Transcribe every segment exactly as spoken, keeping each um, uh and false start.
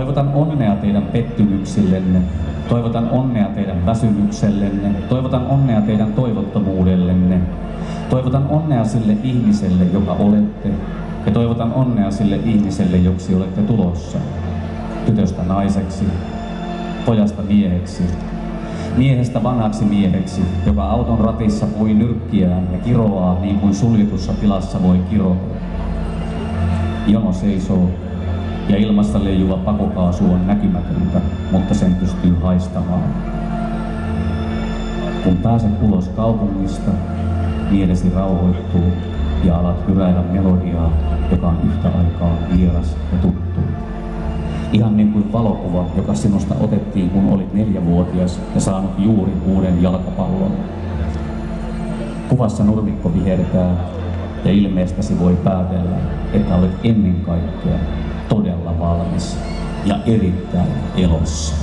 Toivotan onnea teidän pettymyksillenne. Toivotan onnea teidän väsymyksellenne. Toivotan onnea teidän toivottomuudellenne. Toivotan onnea sille ihmiselle, joka olette. Ja toivotan onnea sille ihmiselle, joksi olette tulossa. Tytöstä naiseksi, pojasta mieheksi, miehestä vanhaksi mieheksi, joka auton ratissa pui nyrkkiään ja kiroaa niin kuin suljetussa tilassa voi kiroa. Jono seisoo ja ilmasta leijuva pakokaasu on näkymätöntä, mutta sen pystyy haistamaan. Kun pääset ulos kaupungista, mielesi rauhoittuu ja alat hyräillä melodiaa, joka on yhtä aikaa vieras ja tuttu. Ihan niin kuin valokuva, joka sinusta otettiin, kun olit neljävuotias ja saanut juuri uuden jalkapallon. Kuvassa nurmikko vihertää ja ilmeestäsi voi päätellä, että olet ennen kaikkea todella valmis ja erittäin elossa.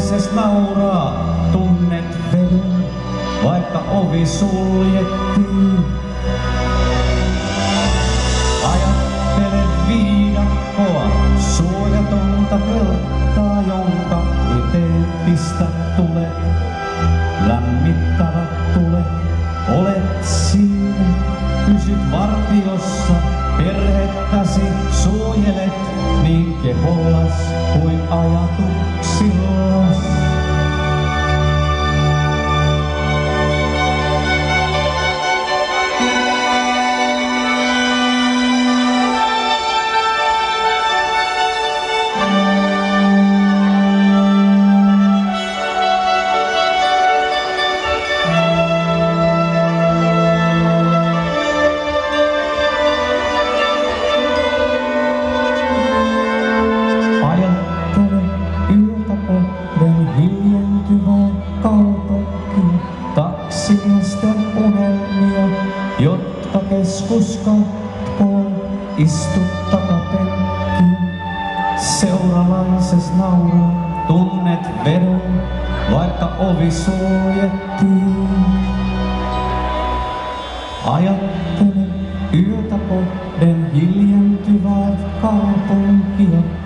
Seuralaises nauraa, tunnet vedon, vaikka ovi suljettiin. Ajattele viidakkoa, suojatonta telttaa, jonka eteen pistät tulet. Lämmittävät tulet, olet siinä, pysyt vartiossa, perhettäsi suojelet niin kehollas kuin ajatuksillas. Taksimiesten unelmia, jotka keskuskatkoon istu takapenkkiin. Seuralaises nauraa, tunnet vedon, vaikka ovi suljettiin. Ajattele yötä kohden hiljentyvää kaupunkia.